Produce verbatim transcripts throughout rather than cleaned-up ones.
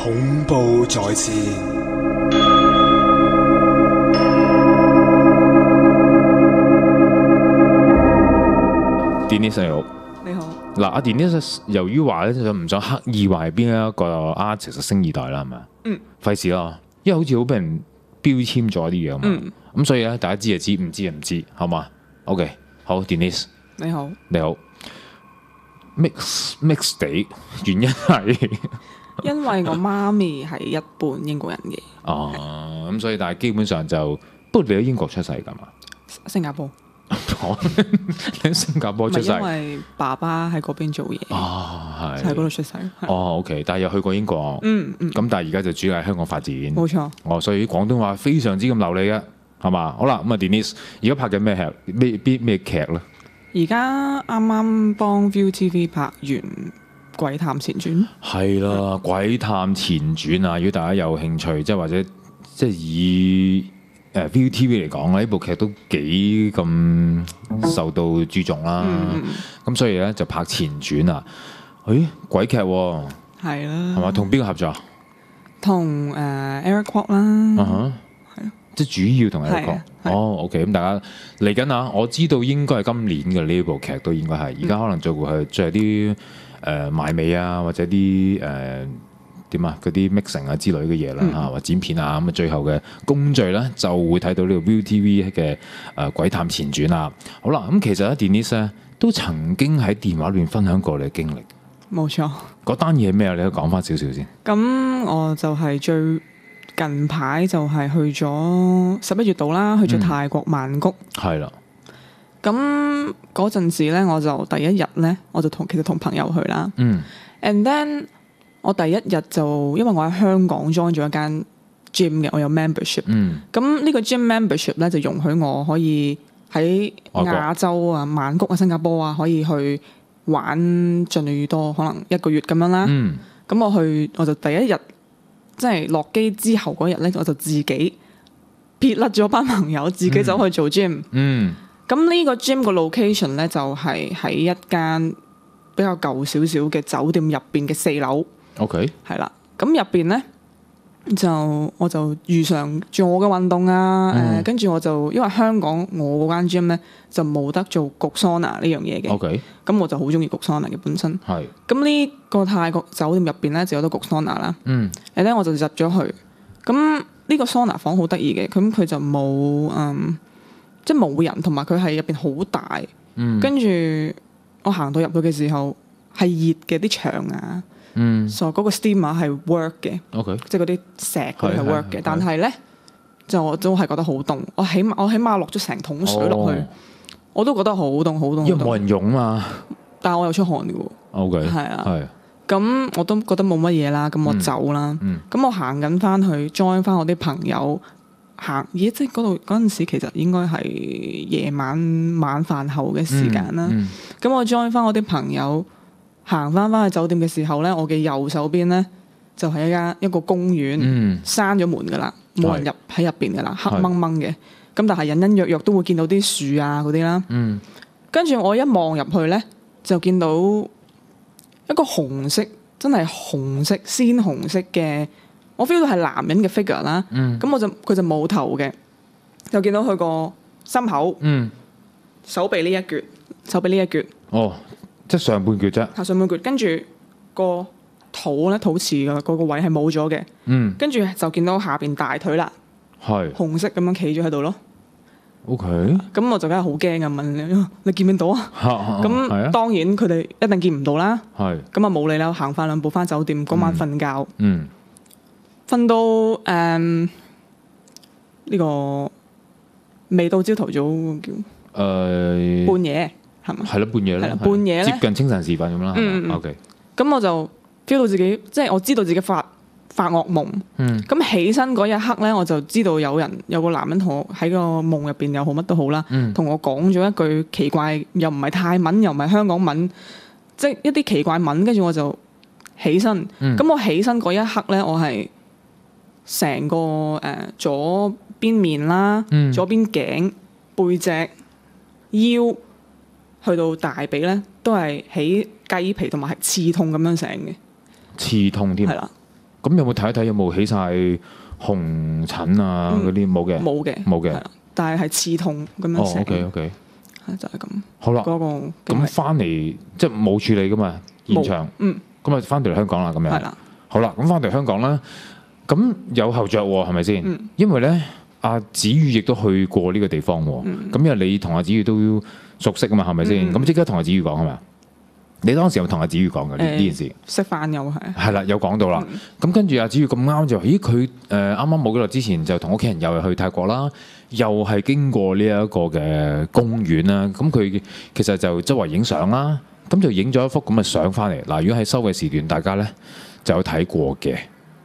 恐怖在線。 Denise 你好， 你好。 嗱，阿 Denise 由於話咧，就唔想刻意話係邊一個 artist 星二代啦，係咪啊？ 嗯。 費事咯，因為好似好俾人標籤咗啲嘢嘛。 嗯。 咁所以咧，大家知就知，唔知就唔知，好嘛 ？OK，好 ，Denise 你好。 你好。mix mix 地原因係因為我媽咪係一半英國人嘅。 哦，咁所以但係基本上就，不過你喺英國出世㗎嘛？ 新加坡。 你喺新加坡出世。 因為爸爸喺嗰邊做嘢。 哦，係。 喺嗰度出世。 哦 ，OK，但係又去過英國。 嗯嗯。 咁但係而家就主要喺香港發展。 冇錯。 哦，所以廣東話非常之咁流利嘅，係嘛？好啦，咁啊，Denise 而家拍緊咩劇？咩邊咩劇咧？ 而家啱啱幫 ViuTV 拍完《鬼探前傳》。係啦，《鬼探前傳》啊！如果大家有興趣，即係或者即係以誒 ViuTV 嚟講咧，呢部劇都幾咁受到注重啦。咁、嗯、所以咧就拍前傳啊！誒鬼劇喎。係啦。係嘛？同邊個合作？同誒 Eric Kwok 啦。 Uh-huh. 即係主要同佢哋講，哦 ，OK，咁大家嚟緊啊！我知道應該係今年嘅呢部劇都應該係，而家可能做係做啲誒埋尾啊，或者啲誒點啊嗰啲 mixing 啊之類嘅嘢啦嚇，或剪片啊咁啊，最後嘅工序咧就會睇到呢個 ViuTV 嘅誒鬼探前傳啦。好啦，咁其實咧 Denise 咧都曾經喺電話裏面分享過你嘅經歷。 冇錯。嗰單嘢咩啊？你可以講翻少少先。 咁我就係最。近排就係去咗十一月度啦，去咗泰國曼谷。係、嗯、啦。咁嗰陣時咧，我就第一日咧，我就同其實同朋友去啦。嗯。And then 我第一日就因為我喺香港 join 咗一間 gym 嘅，我有 membership。嗯。咁呢個 gym membership 咧就容許我可以喺亞洲啊、曼谷啊、新加坡啊，可以去玩最多可能一個月咁樣啦。嗯。咁我去我就第一日。即係落機之後嗰日咧，我就自己撇甩咗班朋友，自己走去做 gym。嗯。咁呢個 gym 個 location 咧，就係喺一間比較舊少少嘅酒店入邊嘅四樓。OK。係啦。咁入邊咧就我就遇上做我嘅運動啊。誒、嗯，跟住我就因為香港我嗰間 gym 咧就冇得做焗桑拿呢樣嘢嘅。OK。咁我就好中意焗桑拿嘅本身。係。咁呢個泰國酒店入邊咧就有得焗桑拿啦。嗯。誒咧我就入咗去。咁呢個桑拿房好得意嘅，咁佢就冇嗯，即係冇人，同埋佢係入邊好大。嗯。跟住我行到入去嘅時候係熱嘅啲牆啊。嗯。所以嗰個 steamer 係 work 嘅。OK。即係嗰啲石佢係 work 嘅，但係咧就我都係覺得好凍。我起碼我起碼落咗成桶水落去。哦。我都覺得好凍，好凍，因為冇人用嘛。但係我有出汗嘅喎。O K。係啊。係。咁我都覺得冇乜嘢啦，咁我走啦。咁、嗯嗯、我行緊翻去 join 翻我啲朋友行，咦？即係嗰度嗰陣時其實應該係夜晚晚飯後嘅時間啦。咁、嗯嗯、我 join 翻我啲朋友行翻翻去酒店嘅時候咧，我嘅右手邊咧就係、是、一間一個公園，閂咗門噶啦，冇人入喺入邊噶啦，黑掹掹嘅。咁但係隱隱約約都會見到啲樹啊嗰啲啦。嗯。跟住我一望入去咧，就見到一個紅色，真係紅色鮮紅色嘅，我 feel 到係男人嘅 figure 啦。嗯。咁我就佢就冇頭嘅，就見到佢個心口。嗯。手臂呢一橛，手臂呢一橛。哦，即係上半橛啫。係上半橛，跟住個肚咧，肚臍嘅嗰個位係冇咗嘅。嗯。跟住就見到下邊大腿啦。係。紅色咁樣企咗喺度咯。O K，咁我就梗係好驚啊！問你，你見唔見到啊？咁當然佢哋一定見唔到啦。係。咁啊冇理啦，行翻兩步翻酒店嗰晚瞓覺。嗯。瞓到誒呢個未到朝頭早叫誒半夜係嘛？係咯，半夜啦。半夜咧接近清晨時分咁啦。嗯 O K。咁我就 feel 到自己，即係我知道自己發發惡夢，咁、嗯、起身嗰一刻咧，我就知道有人有個男人同我喺個夢入邊又好乜都好啦，同、嗯、我講咗一句奇怪，又唔係泰文，又唔係香港文，即係一啲奇怪文，跟住我就起身。咁、嗯、我起身嗰一刻咧，我係成個誒、呃、左邊面啦、嗯，左邊頸、背脊、腰，去到大髀咧，都係起雞皮同埋係刺痛咁樣醒嘅。刺痛添。係啦。 咁有冇睇一睇有冇起晒紅疹啊嗰啲？冇嘅， 冇嘅， 冇嘅。 但係係刺痛咁樣成。 哦 ，OK OK， 係就係咁。 好啦， 嗰個咁翻嚟即係冇處理噶嘛現場。 嗯。 咁啊翻到嚟香港啦，咁樣。 係啦。 好啦，咁翻到嚟香港啦，咁有後著喎，係咪先？ 嗯。 因為咧，阿子宇亦都去過呢個地方喎。嗯。咁因為你同阿子宇都熟悉啊嘛，係咪先？咁即刻同阿子宇講係咪？你當時有同阿子宇講嘅呢呢件事？ 食飯又係。 係啦，有講到啦。咁跟住阿子宇咁啱就話：咦，佢誒啱啱冇幾耐之前就同屋企人又係去泰國啦，又係經過呢一個嘅公園啦。咁佢其實就周圍影相啦，咁就影咗一幅咁嘅相翻嚟。嗱，如果喺收費時段，大家咧就有睇過嘅，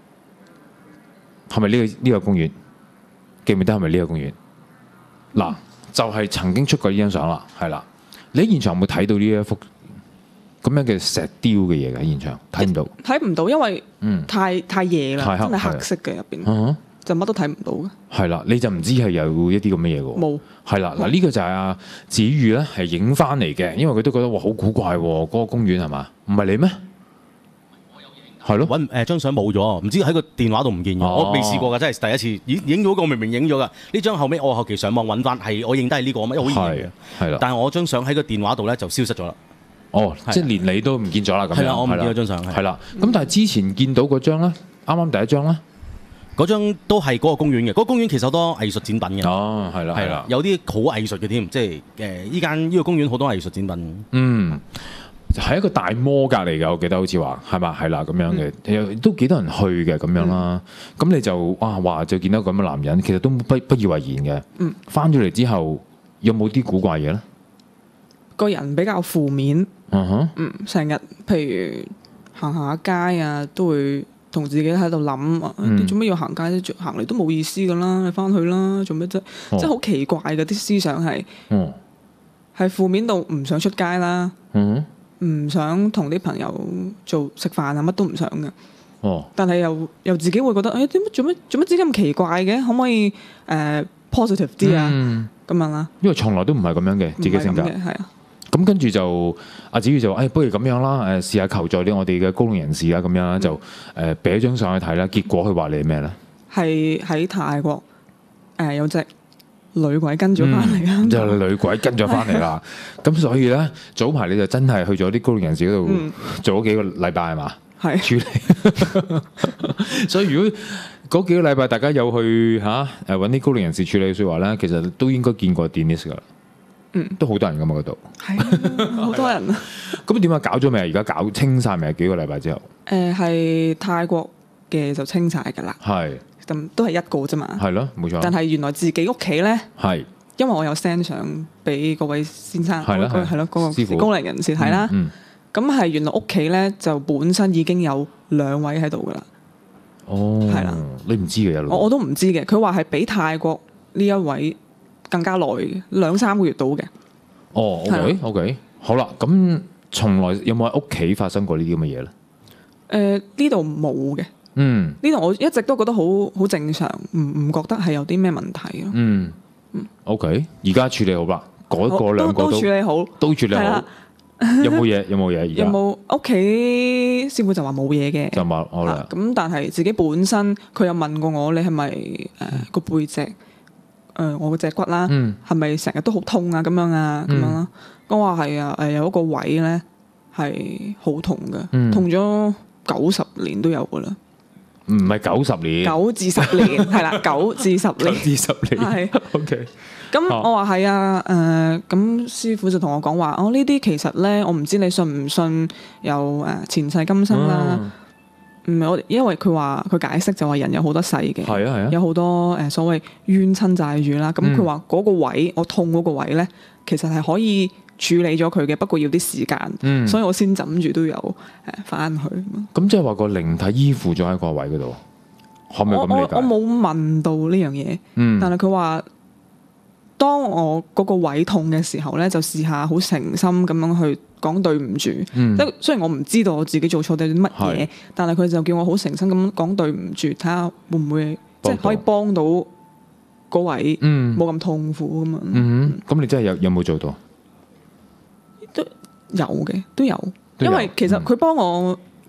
係咪呢個呢個公園？記唔記得係咪呢個公園？嗱，就係曾經出過呢張相啦，係啦。你喺現場有冇睇到呢一幅咁樣嘅石雕嘅嘢嘅？現場睇唔到， 睇唔到，因為太、嗯、太夜啦，真係黑色嘅入邊，嗯、就乜都睇唔到嘅。係啦，你就唔知係有一啲咁嘅嘢嘅喎。冇。係啦，嗱呢個就係阿子宇咧，係影翻嚟嘅，因為佢都覺得哇好古怪喎，嗰、嗰個公園係嘛？唔係你咩？ 我有影。 係咯。 揾誒張相冇咗，唔知喺個電話度唔見咗。哦、我未試過㗎，真係第一次影影咗個明明影咗㗎。呢張後尾我後期上網揾翻，係我認得係呢個，因為好易認嘅。係啦。但係我張相喺個電話度咧就消失咗啦。 哦，即係連你都唔見咗啦，咁樣。係啦， 我唔見咗張相。 係啦，咁但係之前見到嗰張咧，啱啱第一張咧， 嗰張都係嗰個公園嘅。嗰個公園其實好多藝術展品嘅。 哦，係啦，係啦， 有啲好藝術嘅添，即係誒依間呢個公園好多藝術展品。 嗯，係一個大摩隔離嘅，我記得好似話係嘛，係啦咁樣嘅，嗯、都幾多人去嘅咁樣啦。咁、嗯、你就哇話就見到咁嘅男人，其實都不不以為然嘅。嗯，翻咗嚟之後有冇啲古怪嘢咧？ 個人比較負面， 嗯哼， 嗯，成日譬如行下街啊，都會同自己喺度諗，你做咩要行街啫？行嚟都冇意思噶啦，你翻去啦，做咩啫？即係好奇怪嘅啲思想係，嗯，係負面到唔想出街啦，嗯，唔想同啲朋友做食飯啊，乜都唔想嘅，哦，但係又又自己會覺得，誒點解做乜做乜自己咁奇怪嘅？可唔可以誒 positive 啲啊？咁樣啦， 因為從來都唔係咁樣嘅自己性格，係啊。咁跟住就阿子宇就話：誒、哎，不如咁樣啦，誒試下求助啲我哋嘅高齡人士啦，咁樣啦，就誒俾一張相去睇啦。結果佢話你咩咧？ 係喺泰國誒、呃、有隻女鬼跟咗翻嚟啊！ 就女鬼跟咗翻嚟啦。咁所以咧，早排你就真係去咗啲高齡人士嗰度做咗幾個禮拜係嘛？係、嗯、處理。所以如果嗰幾個禮拜大家有去嚇誒揾啲高齡人士處理嘅説話咧，其實都應該見過 Denise 噶。嗯，都好多人噶嘛嗰度， 係好多人啊！ 咁點解搞咗未啊？而家搞清晒未啊？幾個禮拜之後， 誒係、呃、泰國嘅就清晒噶啦，係咁都係一個啫嘛，係咯，冇錯。但係原來自己屋企咧，係因為我有 send 相俾嗰位先生，係咯係咯嗰個高齡人士睇啦，咁係、嗯嗯、原來屋企咧就本身已經有兩位喺度噶啦，哦，係啦， 你唔知嘅有， 我我都唔知嘅，佢話係俾泰國呢一位。更加耐嘅兩三個月到嘅。 哦 ，OK OK，好啦，咁從來有冇喺屋企發生過呢啲咁嘅嘢咧？ 誒呢度冇嘅。嗯，呢度我一直都覺得好好正常，唔唔覺得係有啲咩問題咯。 嗯嗯，OK，而家處理好啦，嗰個兩個都，都處理好，都處理好。有冇嘢？有冇嘢？而家有冇屋企師傅就話冇嘢嘅， 就冇好啦。 咁但係自己本身佢有問過我，你係咪誒個背脊？誒、呃、我個脊骨啦，係咪成日都好痛啊？咁樣啊，咁、嗯、樣啦。我話係啊，誒有一個位咧係好痛嘅，嗯、痛咗九十年都有噶啦。 唔係九十年， 九至十年係啦，九至十年， 九至十年係。OK。 咁我話係啊，誒、呃、咁師傅就同我講話，哦呢啲其實咧，我唔知你信唔信有誒前世今生啦。嗯唔係我，因為佢話佢解釋就話人有好多世嘅，係啊係啊，有好多誒所謂冤親債主啦。咁佢話嗰個位，我痛嗰個位咧，其實係可以處理咗佢嘅，不過要啲時間，嗯、所以我先枕住都有誒翻去。 咁即係話個靈體依附咗喺個位嗰度，可唔可以咁理解？ 我我冇問到呢樣嘢，嗯、但係佢話當我嗰個位痛嘅時候咧，就試下好誠心咁樣去講對唔住，即係、嗯、雖然我唔知道我自己做錯啲乜嘢，是但係佢就叫我好誠心咁講對唔住，睇下會唔會即係可以幫到嗰位冇咁痛苦咁樣。 嗯，咁你真係有有冇做到？ 都有嘅，都有，都有因為其實佢幫我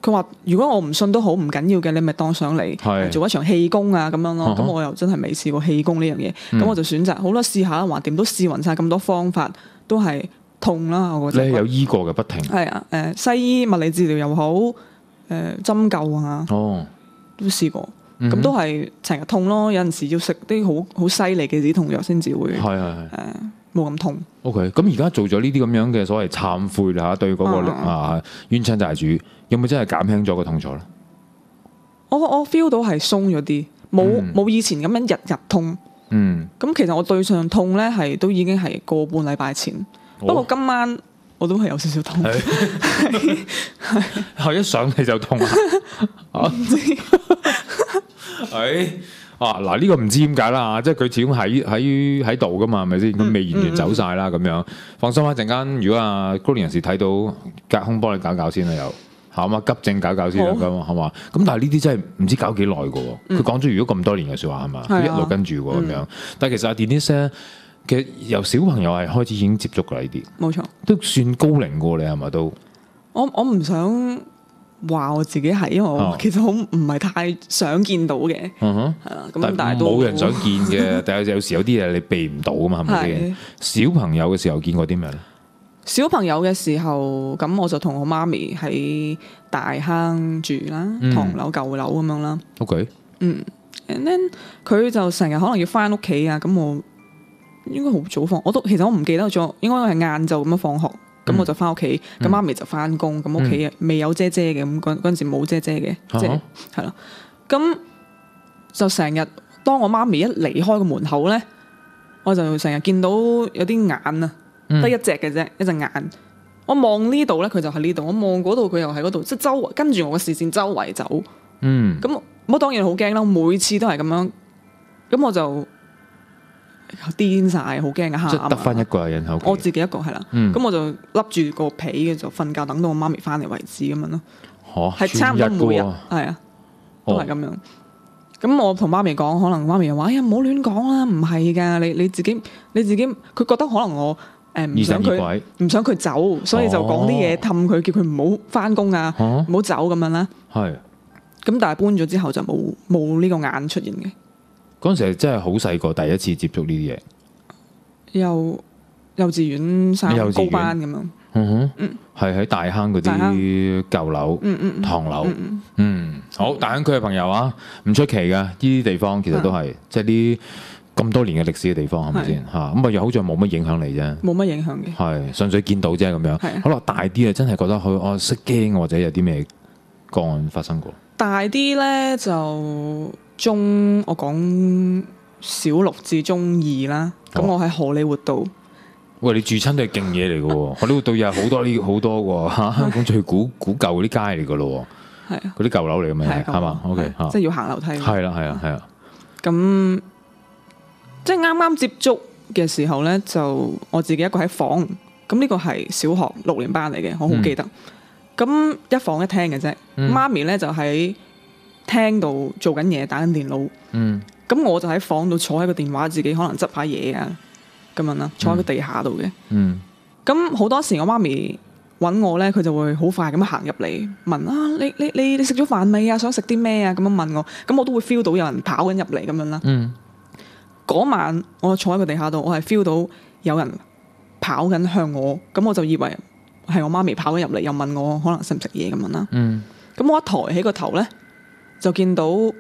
佢話如果我唔信都好，唔緊要嘅，你咪當上嚟做一場氣功啊咁樣咯。咁、uh huh. 我又真係未試過氣功呢樣嘢，咁、嗯、我就選擇好啦，試下啦。橫掂都試勻晒咁多方法，都係痛啦。我覺得你係有醫過嘅不停。 係啊，誒西醫物理治療又好，誒針灸啊，哦、都試過。咁、嗯、都係成日痛咯。有陣時要食啲好好犀利嘅止痛藥先至會係係係誒冇咁痛。OK， 咁而家做咗呢啲咁樣嘅所謂懺悔啦，對嗰、那個啊，啊冤親債主，有冇真係減輕咗個痛楚咧？ 我我 feel 到係鬆咗啲，冇冇、嗯、以前咁樣日日痛。嗯，咁其實我對上痛咧係都已經係個半禮拜前，哦、不過今晚我都係有少少痛。係係一上嚟就痛啊！唔知係。啊嗱，呢個唔知點解啦，即係佢始終喺喺喺度噶嘛，係咪先？佢未完全走晒啦，咁樣放心啦。陣間如果阿高年人士睇到隔空幫你搞搞先啦，又係嘛急症搞搞先啦，咁係嘛？咁但係呢啲真係唔知搞幾耐噶喎。佢講咗如果咁多年嘅説話係嘛，佢一路跟住喎咁樣。但係其實阿 Denise 咧，其實由小朋友係開始已經接觸㗎呢啲，冇錯，都算高齡過你係咪都？ 我我唔想話我自己係，因為我其實好唔係太想見到嘅，係啦、uh。咁、huh. 但係都冇人想見嘅，但係有時有啲嘢你避唔到啊嘛，係咪先？小朋友嘅時候見過啲咩咧？ 小朋友嘅時候，咁我就同我媽咪喺大坑住啦，唐樓舊樓咁樣啦。OK，嗯 ，and then 佢就成日可能要翻屋企啊，咁我應該好早放，我都其實我唔記得咗，應該係晏晝咁樣放學。咁我就翻屋企，咁媽咪就翻工，咁屋企未有姐姐嘅，咁嗰嗰陣時冇姐姐嘅，即係係啦。咁就成日當我媽咪一離開個門口咧，我就成日見到有啲眼啊，得一隻嘅啫，一隻眼。我望呢度咧，佢就喺呢度；我望嗰度，佢又喺嗰度，即係周圍跟住我嘅視線周圍走。嗯，咁我當然好驚啦，每次都係咁樣，咁我就癲晒，好驚啊！喊啊！ 即係得翻一個人喺屋企， 我自己一個係啦。咁、嗯、我就笠住個被嘅就瞓覺，等到我媽咪翻嚟為止咁樣咯。係、哦、差唔多每日係啊，都係咁樣。咁、哦、我同媽咪講，可能媽咪又話：哎呀，唔好亂講啦，唔係㗎，你你自己你自己。佢覺得可能我誒唔、呃、想佢唔想佢走，所以就講啲嘢氹佢，叫佢唔好翻工啊，唔好、哦、走咁樣啦。係。咁但係搬咗之後就冇冇呢個眼出現嘅。 嗰陣時真係好細個，第一次接觸呢啲嘢， 幼幼稚園上高班咁樣。嗯哼， 係喺大坑嗰啲舊樓、嗯嗯、唐樓。嗯，嗯，嗯，好，大坑區嘅朋友啊，唔出奇㗎，呢啲地方其實都係是即係啲咁多年嘅歷史嘅地方，係咪先嚇？咁啊，又好似冇乜影響你啫， 冇乜影響嘅， 係純粹見到啫咁樣。是好啦，大啲啊，真係覺得佢我識驚或者有啲咩個案發生過。 大啲咧就。中我講小六至中二啦，咁、哦、我喺荷里活道。 喂，你住親都係勁嘢嚟嘅喎，荷里活道又係好多呢好多喎，香港最古古舊嗰啲街嚟嘅咯喎，係啊，嗰啲舊樓嚟嘅咩？係嘛？OK， 即係要行樓梯。 係啦，係啊，係啊。 咁即係啱啱接觸嘅時候咧，就我自己一個喺房，咁呢個係小學六年班嚟嘅，我好記得。咁、嗯、一房一廳嘅啫，嗯、媽咪咧就喺廳度做緊嘢，打緊電腦。嗯，咁我就喺房度坐喺個電話，自己可能執下嘢啊，咁樣啦，坐喺個地下度嘅。嗯，咁好多時我媽咪揾我咧，佢就會好快咁行入嚟問啊，你你你你食咗飯未啊？想食啲咩啊？咁樣問我，咁我都會 feel 到有人跑緊入嚟咁樣啦。嗯，嗰晚我坐喺個地下度，我係 feel 到有人跑緊向我，咁我就以為係我媽咪跑緊入嚟，又問我可能食唔食嘢咁樣啦。嗯，咁我一抬起個頭咧，就見到誒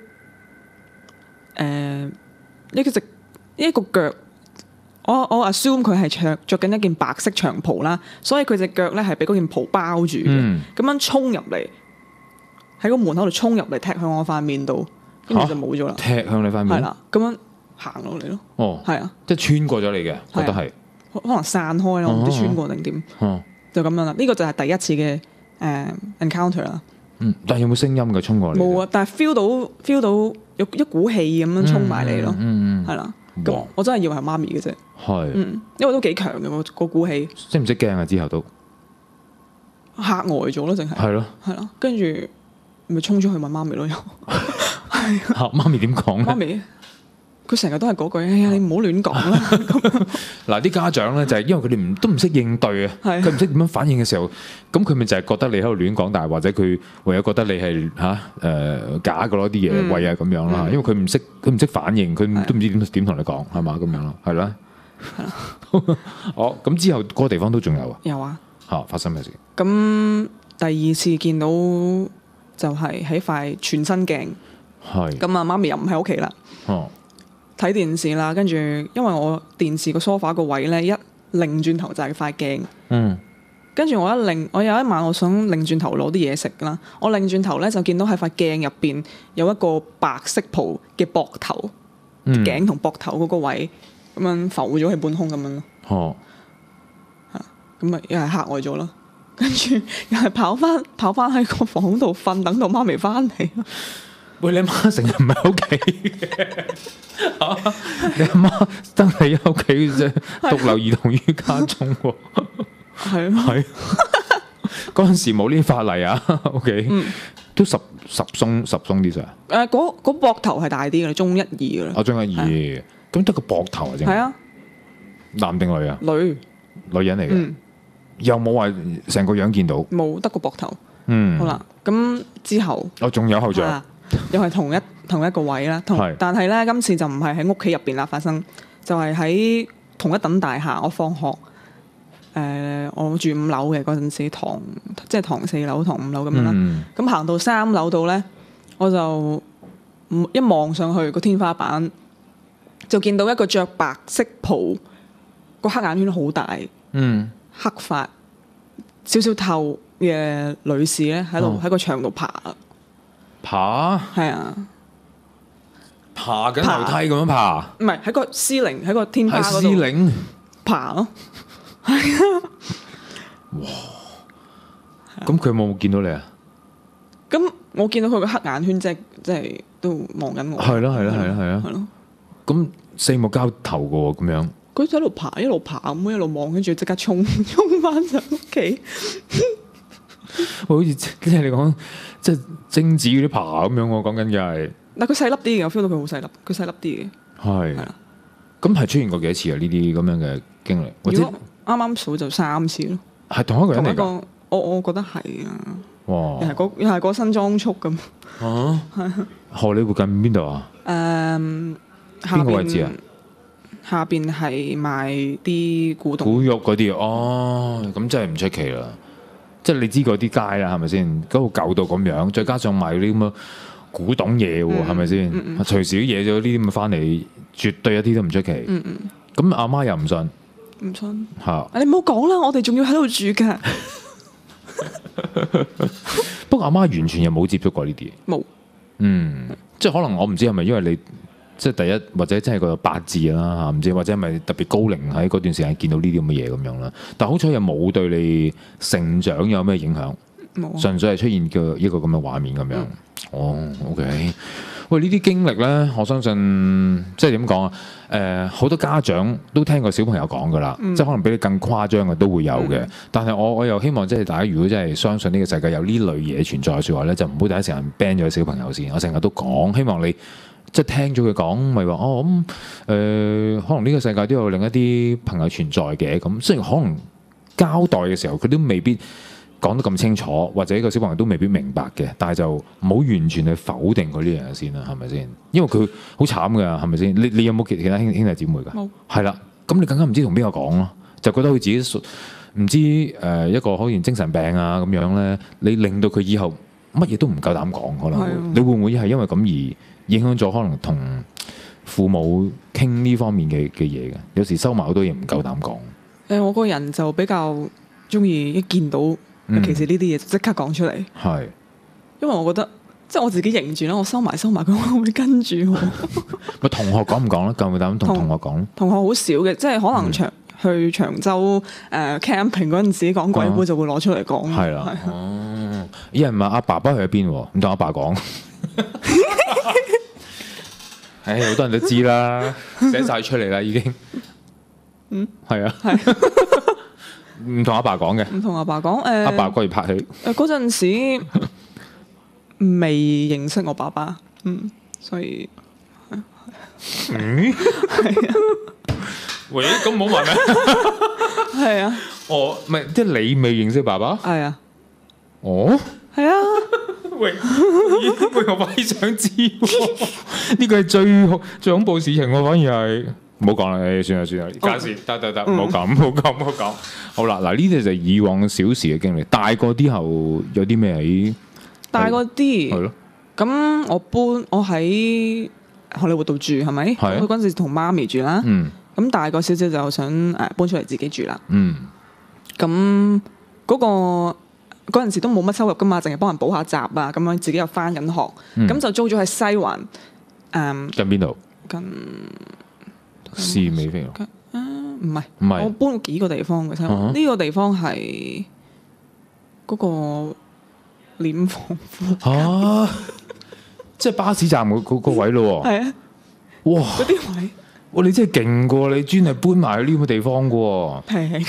呢個隻一個腳，我我 assume 佢係着着緊一件白色長袍啦，所以佢隻腳咧係俾嗰件袍包住嘅，咁、嗯、樣衝入嚟喺個門口度衝入嚟踢向我塊面度，跟住就冇咗啦。 踢向你塊面，係啦， 咁樣行落嚟咯。哦，係啊， 即係穿過咗你嘅，覺得係可能散開咯，唔、哦、知穿過定點，哦、就咁樣啦。呢、這個就係第一次嘅誒、呃、encounter 啦。 嗯，但係有冇聲音嘅衝過嚟？ 冇啊，但係 feel 到 feel 到有一股氣咁樣衝埋嚟咯，嗯嗯，係啦。咁哇我真係以為係媽咪嘅啫，係是，嗯，因為都幾強嘅個個股氣。 識唔識驚啊？之後都嚇呆咗咯，淨係係咯，係咯，跟住咪衝出去問媽咪咯，又係。 嚇媽咪點講咧？ 媽咪， 佢成日都係嗰句，哎呀，你唔好亂講啦。 嗱，啲家長咧就係因為佢哋唔都唔識應對啊，佢唔識點樣反應嘅時候，咁佢咪就係覺得你喺度亂講，但係或者佢唯有覺得你係嚇誒假嘅咯啲嘢，喂啊咁樣啦。因為佢唔識佢唔識反應，佢都唔知點點同你講係嘛咁樣咯，係啦。係啦。哦，咁之後嗰個地方都仲有啊？有啊。嚇！發生咩事？咁第二次見到就係喺塊全身鏡。係。咁啊，媽咪又唔喺屋企啦。哦。睇電視啦，跟住因為我電視個 sofa 個位咧，一擰轉頭就係塊鏡。嗯。跟住我一擰，我有一晚我想擰轉頭攞啲嘢食啦，我擰轉頭咧就見到喺塊鏡入邊有一個白色袍嘅膊頭，嗯、頸同膊頭嗰個位咁樣浮咗喺半空咁樣咯。哦。係，咁啊又係嚇呆咗咯，跟住又係跑翻跑翻喺個房度瞓，等到媽咪翻嚟。 喂，你阿媽成日唔喺屋企嘅，你阿媽真係喺屋企啫，獨留兒童於家中喎。係啊，係嗰陣時冇呢啲法例啊。O K，都十十鬆十鬆啲咋？ 誒，嗰嗰膊頭係大啲嘅，中一二嘅啦。 我中一二，咁得個膊頭啊？啫。係啊，男定女啊？女，女人嚟嘅，又冇話成個樣見到， 冇得個膊頭。嗯，好啦，咁之後我仲有後像。 又係同一同一個位啦，同是但係咧今次就唔係喺屋企入邊啦發生，就係、是、喺同一棟大廈。我放學，誒、呃、我住五樓嘅嗰陣時，堂即係堂四樓、堂五樓咁樣啦。咁行、嗯、到三樓度咧，我就一望上去個天花板，就見到一個着白色袍、個黑眼圈好大、嗯、黑髮、少少透嘅女士咧喺度喺個牆度爬。 爬係啊， 爬緊樓梯咁樣爬， 唔係喺個司靈喺個天花嗰度。 喺司靈爬咯，係啊。 哇！咁佢有冇見到你啊？ 咁我見到佢個黑眼圈，即係即係都望緊我。 係咯係咯係咯係啊！係咯。咁四目交投嘅喎，咁樣。 佢喺度爬，一路爬咁一路望，跟住即刻衝衝翻上屋企。 我好似即係你講，即係精子嗰啲爬咁樣，我講緊嘅係。 但佢細粒啲嘅，我 feel 到佢好細粒，佢細粒啲嘅。係。係啦。咁係出現過幾多次啊？呢啲咁樣嘅經歷，或者啱啱數就三次咯。 係同一個人嚟㗎。 我我覺得係啊。 哇！ 又係嗰又係嗰新裝束咁。 啊？係。荷里活近邊度啊？ 誒， 邊個位置啊？ 下邊係賣啲古董。 古玉嗰啲哦，咁真係唔出奇啦。即係你知嗰啲街啦，係咪先？嗰度舊到咁樣，再加上賣啲咁嘅古董嘢喎，係咪先？嗯嗯、隨時啲嘢咗呢啲咁翻嚟，絕對一啲都唔出奇。咁阿、嗯嗯、媽又唔信， 唔信嚇。 你唔好講啦，我哋仲要喺度住㗎。 不過阿媽完全又冇接觸過呢啲嘢。 冇。 嗯，即係可能我唔知係咪因為你。即係第一，或者真係個八字啦嚇，唔知或者係咪特別高齡喺嗰段時間見到呢啲咁嘅嘢咁樣啦。但係好彩又冇對你成長有咩影響，冇，純粹係出現嘅一個咁嘅畫面咁樣。嗯、哦，OK。喂，呢啲經歷咧，我相信即係點講啊？誒、呃，好多家長都聽過小朋友講㗎啦，嗯、即係可能比你更誇張嘅都會有嘅。嗯、但係我我又希望即係大家如果真係相信呢個世界有呢類嘢存在嘅説話咧，就唔好第一時間 ban 咗小朋友先。我成日都講，希望你。即係聽咗佢講，咪話哦咁誒、呃，可能呢個世界都有另一啲朋友存在嘅咁。雖然可能交代嘅時候，佢都未必講得咁清楚，或者個小朋友都未必明白嘅。但係就唔好完全去否定佢呢樣嘢先啦，係咪先？因為佢好慘㗎，係咪先？你你有冇其其他兄兄弟姊妹㗎？冇。係啦，咁你更加唔知同邊個講咯，就覺得佢自己唔知誒、呃、一個可能精神病啊咁樣咧，你令到佢以後乜嘢都唔夠膽講，可能會的你會唔會係因為咁而？影響咗可能同父母傾呢方面嘅嘅嘢嘅，有時收埋好多嘢唔夠膽講。 誒，我個人就比較中意一見到尤其是呢啲嘢就即刻講出嚟。係、嗯，因為我覺得即係我自己認住啦，我收埋收埋佢會跟住我。 咪同學講唔講咧？夠唔夠膽同同學講？ 同學好少嘅，即係可能長、嗯、去長洲誒 camping 嗰陣時講鬼故就會攞出嚟講。係啦、嗯， 哦，有人問阿爸爸去咗邊？唔同阿爸講。唉，好多人都知啦，寫晒出嚟啦，已經。嗯，係啊，係。唔同阿爸講嘅， 唔同阿爸講。誒， 阿爸過嚟拍戲。 誒，嗰陣時未認識我爸爸，嗯，所以嗯， 係啊。 喂，咁唔好問咩？ 係啊。 哦，唔係，即係你未認識爸爸？ 係啊。 哦。 係啊。 喂，喂，我反而想知喎，呢個係最最恐怖事情喎，反而係唔好講啦，誒，算啦算啦，假事得得得，唔好講，唔好講，唔好講。好啦，嗱，呢啲就係以往小時嘅經歷，大個啲後有啲咩喺？ 大個啲係咯。 咁我搬，我喺荷里活度住係咪？ 係。 我嗰陣時同媽咪住啦。 嗯。 咁大個少少就想誒搬出嚟自己住啦。 嗯。 咁嗰個。嗰陣時都冇乜收入噶嘛，淨係幫人補下習啊，咁樣自己又翻緊學，咁、嗯、就租咗喺西環。誒、嗯， 近邊度？近士美飛龍。 啊，唔係， 唔係， 我搬過幾個地方嘅西環。呢、uh-huh. 個地方係嗰個殮房附近。啊， 即係巴士站嗰嗰個位咯。 係啊。 哇！ 嗰啲位。 哇！你真係勁過，你專係搬埋去呢個地方嘅喎。 係。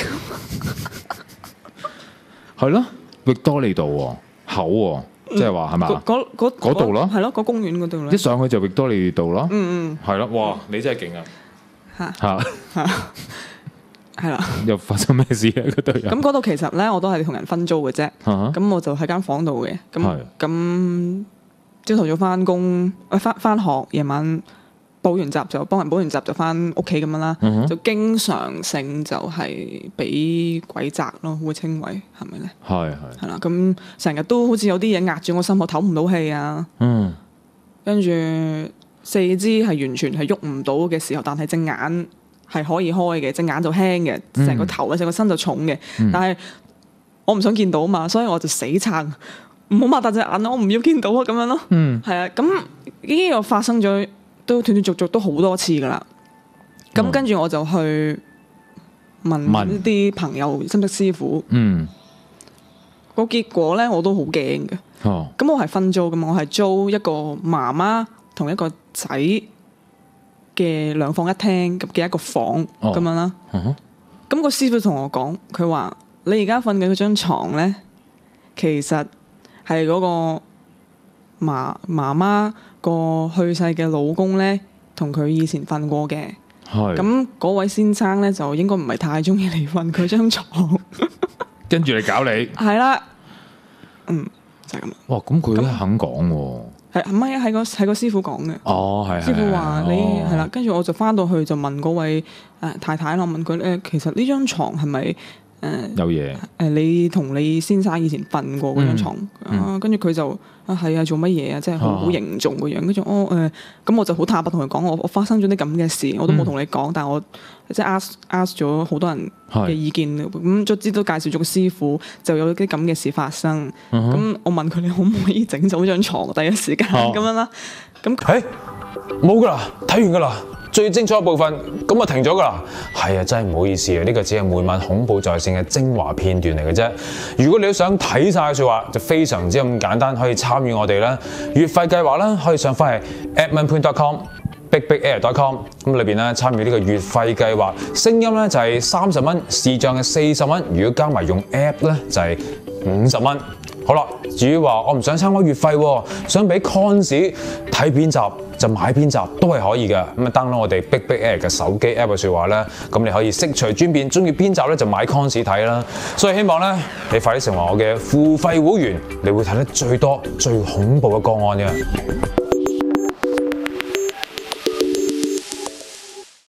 係咯。域多利道喎，口喎，即係話係咪？ 嗰嗰度咯， 係咯，嗰公園嗰度咯。 一上去就域多利道咯， 嗯嗯， 係咯，哇！你真係勁啊！ 嚇嚇嚇，係啦。 又發生咩事咧？嗰度咁嗰度其實咧，我都係同人分租嘅啫。咁、uh-huh. 我就喺間房度嘅。咁咁朝頭早翻工，誒翻翻學，夜晚補完習就幫人補完習就翻屋企咁樣啦。Uh-huh. 就經常性就係俾鬼責咯，會稱為係咪咧？係係係啦。咁成日都好似有啲嘢壓住我心口，唞唔到氣啊。嗯。跟住四肢係完全係喐唔到嘅時候，但係隻眼係可以開嘅，隻眼就輕嘅，成個頭啊，成個身就重嘅。嗯、但係我唔想見到嘛，所以我就死撐，唔好擘大隻眼，我唔要見到啊，咁樣咯。嗯。係啊，咁呢個發生咗。都斷斷續續都好多次噶啦，咁跟住我就去問啲朋友識唔識師傅，嗯，個結果咧我都好驚嘅，哦，咁我係分租噶嘛，我係租一個媽媽同一個仔嘅兩房一廳咁嘅一個房咁、哦、樣啦，咁、嗯咁個師傅同我講，佢話你而家瞓嘅嗰張床咧，其實係嗰個媽媽媽個去世嘅老公咧，同佢以前瞓過嘅。係。咁嗰位先生咧，就應該唔係太中意你瞓佢張床。跟住嚟搞你。係啦。嗯，就係、是、咁。哇！咁佢都肯講喎。係唔係啊？係個係個師傅講嘅。哦，係。師傅話你係啦，跟住我就翻到去就問嗰位誒、呃、太太啦，問佢誒、呃、其實呢張床係咪？誒、呃、有嘢誒、呃，你同你先生以前瞓過嗰張牀、嗯、啊，跟住佢就啊係啊，做乜嘢啊？即係好好凝重個樣，跟住哦誒，咁、呃、我就好坦白同佢講，我我發生咗啲咁嘅事，我都冇同你講、嗯，但係我即係 ask ask 咗好多人嘅意見，咁卒之都介紹咗個師傅，就有啲咁嘅事發生。咁、嗯、我問佢你可唔可以整走張床？第一時間咁樣啦。咁誒冇㗎啦，睇完㗎啦。最精彩嘅部分，咁就停咗㗎啦。係啊，真係唔好意思啊，呢、呢個只係每晚恐怖在線嘅精華片段嚟嘅啫。如果你都想睇晒嘅説話，就非常之咁簡單，可以參與我哋啦。月費計劃啦，可以上翻去 edmondpoon dot com、big big air dot com， 咁裏邊咧參與呢個月費計劃，聲音咧就係三十蚊，視像係四十蚊，如果加埋用 app 咧就係五十蚊。好啦，至於話我唔想參加月費，想俾 cons 睇片集就買片集都係可以嘅。咁啊 download 我哋 Big Big Air 嘅手機 app 嘅説話咧，咁你可以悉隨尊便，中意片集咧就買 cons 睇啦。所以希望咧你快啲成為我嘅付費會員，你會睇得最多最恐怖嘅個案嘅。